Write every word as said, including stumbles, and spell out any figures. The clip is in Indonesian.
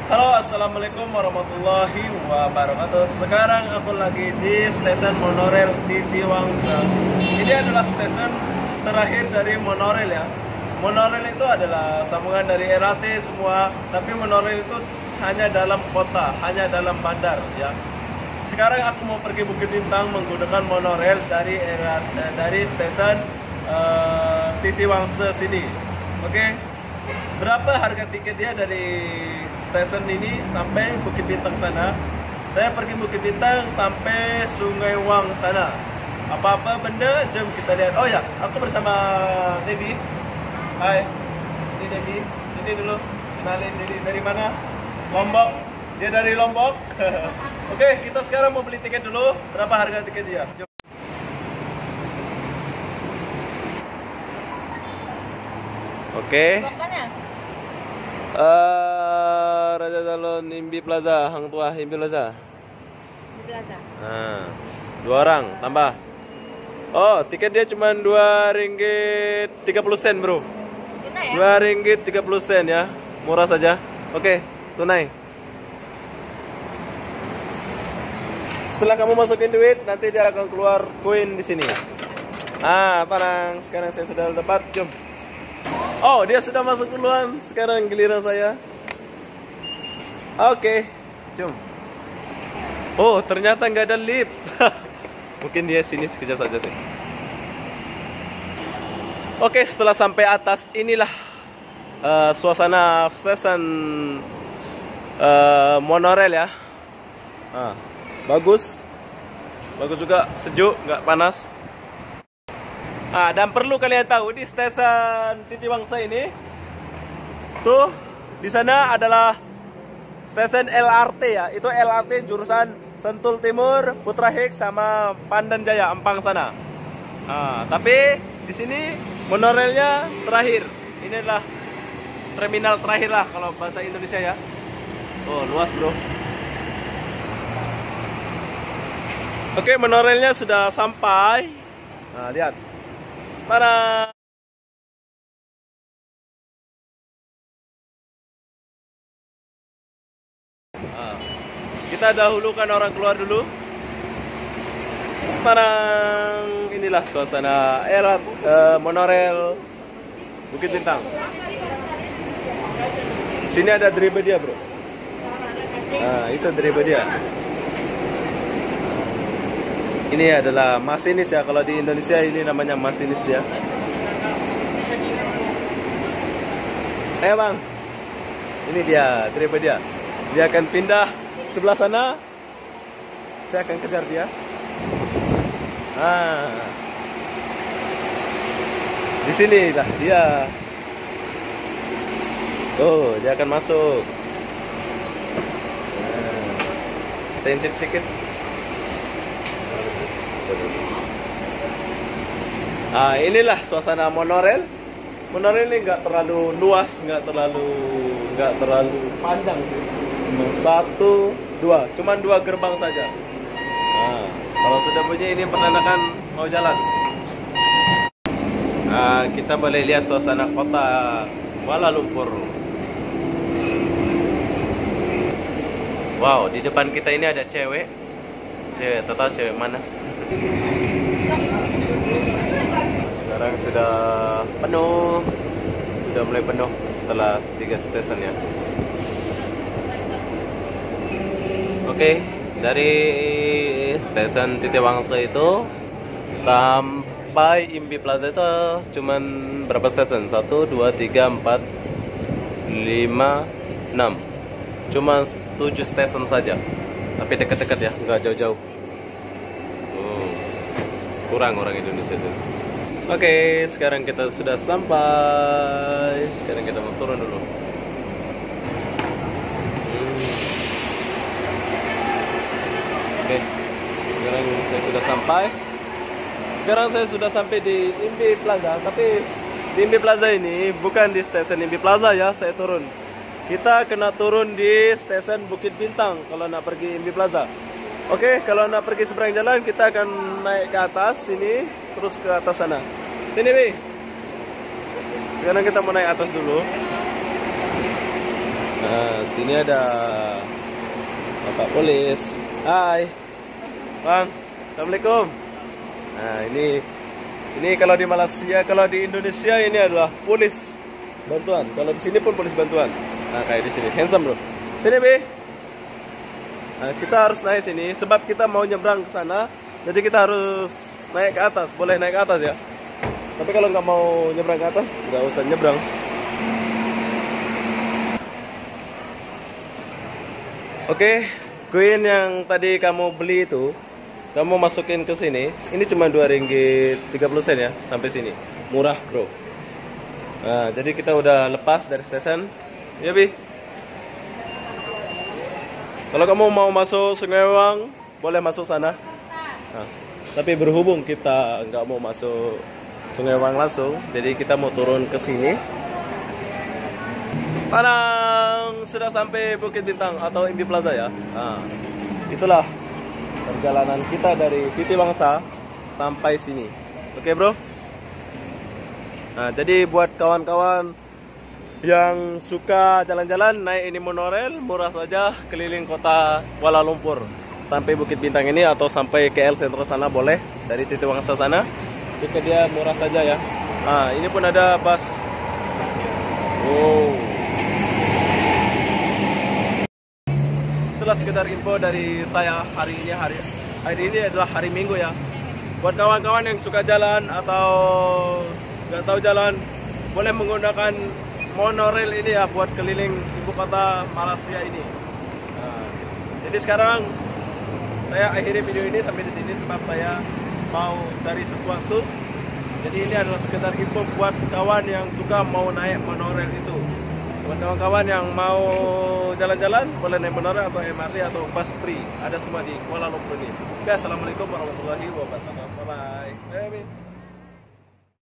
Halo, assalamualaikum warahmatullahi wabarakatuh. Sekarang aku lagi di stasiun monorail di Tiwangsa. Ini adalah stasiun terakhir dari monorail ya. Monorail itu adalah sambungan dari L R T semua, tapi monorail itu hanya dalam kota, hanya dalam bandar ya. Sekarang aku mau pergi Bukit Bintang menggunakan monorail dari L R T, dari stasiun uh, Tiwangsa sini. Oke. Okay? Berapa harga tiketnya dari stasiun ini sampai Bukit Bintang sana? Saya pergi Bukit Bintang sampai Sungai Wang sana. Apa-apa benda, jom kita lihat. Oh ya, aku bersama Debbie. Hai, ini Debbie. Sini dulu. Kenalin Debbie dari mana? Lombok. Dia dari Lombok. Oke, kita sekarang mau beli tiket dulu. Berapa harga tiketnya? Jom. Oke. Uh, Raja Salon Imbi Plaza, Hang Tua Imbi Plaza. Imbi Plaza. Nah, dua orang tambah. Oh, tiket dia cuma dua ringgit tiga puluh sen, bro. Tunai ya? Dua ringgit tiga puluh sen ya, murah saja. Oke, tunai. Setelah kamu masukin duit, nanti dia akan keluar koin di sini. Ah, parang. Sekarang saya sudah dapat, jom. Oh, dia sudah masuk duluan. Sekarang giliran saya. Oke, jom. Oh, ternyata nggak ada lift. Mungkin dia sini sekejap saja sih. Oke, setelah sampai atas, inilah uh, suasana stasiun uh, monorail ya. Ah, bagus, bagus juga, sejuk, nggak panas. Ah, dan perlu kalian tahu di stasiun Tiwangsa ini tuh di sana adalah stasiun L R T ya. Itu L R T jurusan Sentul Timur, Putra Hik sama Pandan Jaya, Ampang sana. Ah, tapi di sini monorailnya terakhir. Ini adalah terminal terakhir lah kalau bahasa Indonesia ya. Oh, luas, bro. Oke, monorailnya sudah sampai. Nah, lihat. Mana? Nah, kita dahulukan orang keluar dulu. Parang inilah suasana era uh, monorail Bukit Bintang. Sini ada driver dia, bro. Nah, itu driver dia. Ini adalah masinis ya, kalau di Indonesia ini namanya masinis dia. Eh bang, ini dia driver dia. Dia akan pindah sebelah sana. Saya akan kejar dia. Ah, di sini lah dia. Oh, dia akan masuk. Nah, kita intip sedikit. Ah, inilah suasana monorail. Monorail ini nggak terlalu luas, nggak terlalu nggak terlalu panjang sih. Satu, dua, cuman dua gerbang saja. Nah, kalau sudah bunyi ini pertanda mau jalan. Nah, kita boleh lihat suasana kota Kuala Lumpur. Wow, di depan kita ini ada cewek. Cewek, tahu cewek mana? Sekarang sudah penuh, sudah mulai penuh setelah tiga stasiun ya. Oke, dari stasiun Tiwangsa itu sampai Imbi Plaza itu cuman berapa stasiun? Satu, dua, tiga, empat, lima, enam. Cuma tujuh stasiun saja, tapi dekat-dekat ya, nggak jauh-jauh. Oh, kurang orang Indonesia sih. Oke, sekarang kita sudah sampai. Sekarang kita mau turun dulu. Hmm. Oke, sekarang saya sudah sampai. Sekarang saya sudah sampai di Imbi Plaza. Tapi di Imbi Plaza ini bukan di stasiun Imbi Plaza ya, saya turun. Kita kena turun di stasiun Bukit Bintang kalau nak pergi Imbi Plaza. Oke, kalau nak pergi seberang jalan kita akan naik ke atas sini, terus ke atas sana. Sini, Bi. Sekarang kita mau naik atas dulu. Nah, sini ada Bapak Polis. Hai, Bang. Assalamualaikum. Nah, ini ini kalau di Malaysia, kalau di Indonesia ini adalah polis bantuan. Kalau di sini pun polis bantuan. Nah, kayak di sini. Handsome, bro. Sini, Bi. Nah, kita harus naik sini sebab kita mau nyebrang ke sana. Jadi kita harus naik ke atas. Boleh naik ke atas ya. Tapi kalau nggak mau nyebrang ke atas, nggak usah nyebrang. Oke, koin yang tadi kamu beli itu, kamu masukin ke sini. Ini cuma dua ringgit tiga puluh sen ya, sampai sini. Murah, bro. Nah, jadi kita udah lepas dari stesen. Ya, Bi. Kalau kamu mau masuk Sungai Wang, boleh masuk sana. Nah, tapi berhubung kita nggak mau masuk Sungai Wang langsung, jadi kita mau turun ke sini. Padang sudah sampai Bukit Bintang atau Imbi Plaza ya. Nah, itulah perjalanan kita dari Titiwangsa sampai sini. Oke, bro. Nah, jadi buat kawan-kawan yang suka jalan-jalan naik ini monorail, murah saja keliling kota Kuala Lumpur sampai Bukit Bintang ini atau sampai K L Sentral sana boleh, dari Titiwangsa sana. Tiket dia murah saja ya. Nah, ini pun ada bus. Wow. Itulah sekedar info dari saya hari ini. Hari hari ini adalah hari Minggu ya. Buat kawan-kawan yang suka jalan atau nggak tahu jalan, boleh menggunakan monorail ini ya buat keliling ibu kota Malaysia ini. Nah, jadi sekarang saya akhiri video ini sampai di sini sebab saya mau cari sesuatu. Jadi ini adalah sekedar info buat kawan yang suka mau naik monorail itu. Buat kawan-kawan yang mau jalan-jalan boleh naik monorail atau M R T atau bus free. Ada semua di Kuala Lumpur ini. Oke, assalamualaikum warahmatullahi wabarakatuh. Bye bye.